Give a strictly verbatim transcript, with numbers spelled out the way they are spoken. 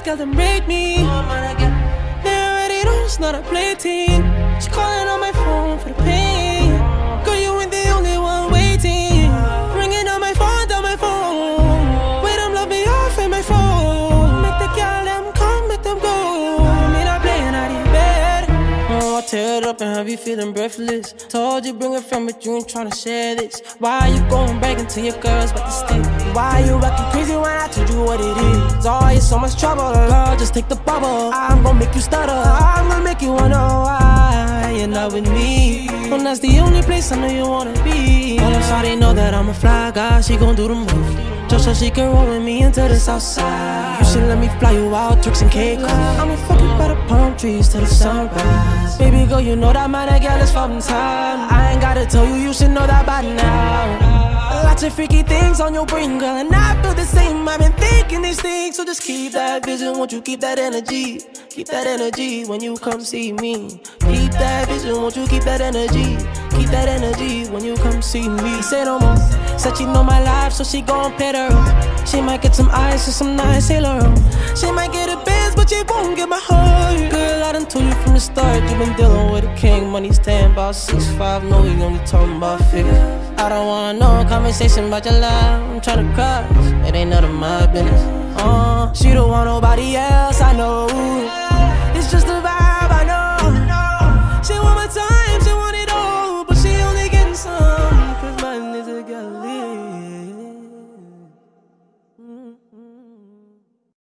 girl them rate me. They already know it's not a play team. She calling on my phone for the pain. Girl, you ain't the only one waiting. Ringing on my phone, down my phone. Wait, I'm love me off in my phone. Make the girl them come, make them go. Me not playing out in bed. Oh, I tear it up and have you feeling breathless. Told you bring a friend, but you ain't tryna share this. Why you going back into your girls about to stick? Why you acting crazy when I told you what it is? Oh, you're so much trouble, girl, just take the bubble. I'm gonna make you stutter, I'm gonna make you wonder why you're not with me. Well, that's the only place I know you wanna be. All I'm sorry, know that I'm a fly guy, she gon' do the move just so she can roll with me into the south side. You should let me fly you out, tricks and cake. I'ma fuck you by the palm trees till the sunrise. Baby girl, you know that man, that girl is fucking time. I ain't gotta tell you, you should know that by now. Lots of freaky things on your brain, girl, and I feel the same. I've been thinking these things, so just keep that vision. Won't you keep that energy? Keep that energy when you come see me. Keep that vision, won't you keep that energy? Keep that energy when you come see me. Say no more. Said she know my life, so she gon' pet her. She might get some ice or some nice sailor. She might get a Benz, but she won't get my heart. Girl, I done told you from the start, you been dealing with a king. Money's ten, about six five, no, we only talking about figures. I don't wanna know conversation about your life. I'm tryna cross, it ain't none of my business. Uh, she don't want nobody else, I know.